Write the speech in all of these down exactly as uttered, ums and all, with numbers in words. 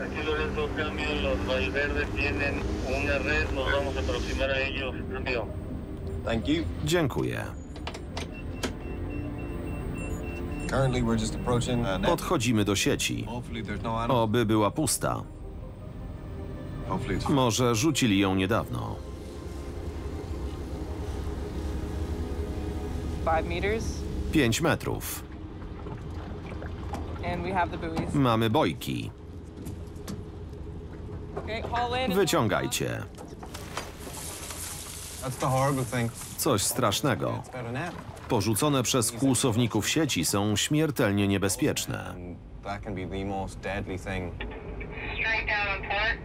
Aquí Lorenzo, cambio, los Valverde tienen una red, nos vamos a aproximar a ellos, cambio. Thank you. Dziękuję. Currently we're just approaching uh, net. Podchodzimy do sieci. Hopefully there's no animal. Oby była pusta. Hopefully it's Może rzucili ją niedawno. Five meters, Pięć metrów. and we have the buoys. Mamy bojki. Okay, haul in. Wyciągajcie. That's the horrible thing. Coś strasznego. It's got a net. Porzucone przez kłusowników sieci są śmiertelnie niebezpieczne. And that can be the most deadly thing. Straight down on port.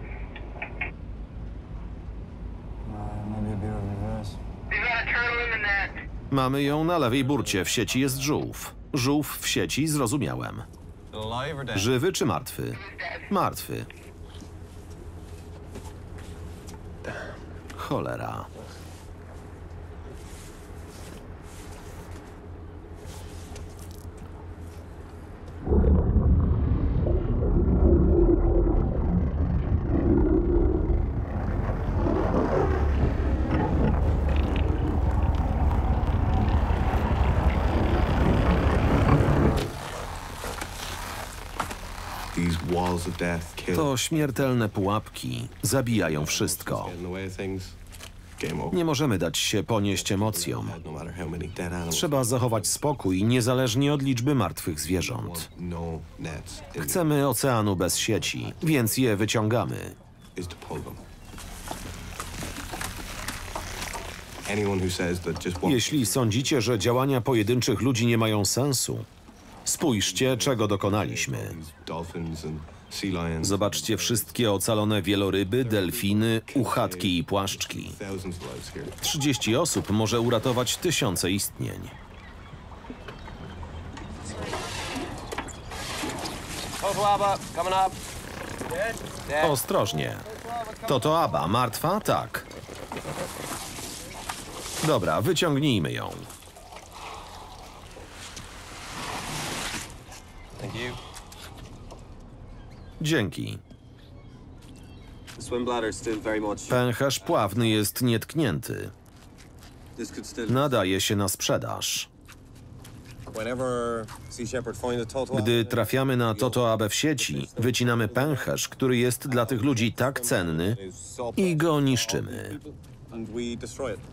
Maybe a bit of reverse. We got a turtle in the net. Mamy ją na lewej burcie. W sieci jest żółw. Żółw w sieci, zrozumiałem. Alive or dead? Żywy czy martwy? Martwy. Cholera. These walls of death kill. To śmiertelne pułapki. Zabijają wszystko. Get in the way of things. Game over. Nie możemy dać się ponieść emocjom. No matter how many dead animals. Trzeba zachować spokój, niezależnie od liczby martwych zwierząt. No nets. in Chcemy oceanu bez sieci, więc je wyciągamy. Is to pull them. Anyone who says that just one Jeśli sądzicie, że działania pojedynczych ludzi nie mają sensu, spójrzcie, czego dokonaliśmy. these dolphins and sea lions. Zobaczcie wszystkie ocalone wieloryby, delfiny, uchatki i płaszczki. Thousands of lives here. trzydzieści osób może uratować tysiące istnień. Toto Abba, coming up. Dead? Ostrożnie. To to Aba, martwa? Tak. Dobra, wyciągnijmy ją. Thank you. Dzięki. The swim bladder is still very much. Pęcherz pławny jest nietknięty. This could still. Nadaje się na sprzedaż. Whenever Sea Shepherd finds a Toto Gdy Abba, trafiamy na Toto Abę w sieci, wycinamy pęcherz, który jest dla tych ludzi tak cenny, is so i go niszczymy. and we destroy it.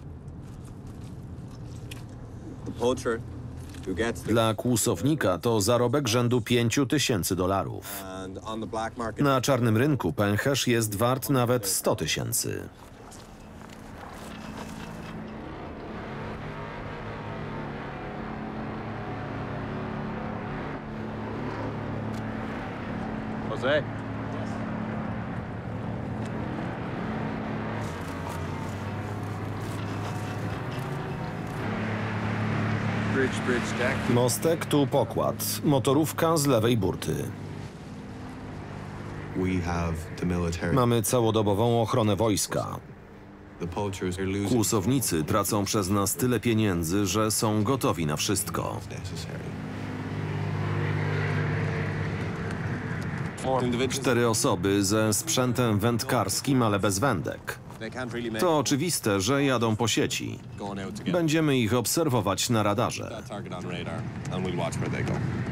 The poacher who gets the Dla kłusownika to zarobek rzędu pięciu tysięcy dolarów. And on the black market, Na czarnym rynku pęcherz jest wart nawet sto tysięcy. Jose. bridge, bridge deck. Mostek, tu pokład. Motorówka z lewej burty. We have the military. Mamy całodobową ochronę wojska. The poachers are losing Kłusownicy tracą przez nas tyle pieniędzy, że są gotowi na wszystko. necessary. Four individuals. Cztery osoby ze sprzętem wędkarskim, ale bez wędek. They can't really make To oczywiste, że jadą po sieci. going out together. Będziemy ich obserwować na radarze. That target on radar, and we'll watch where they go.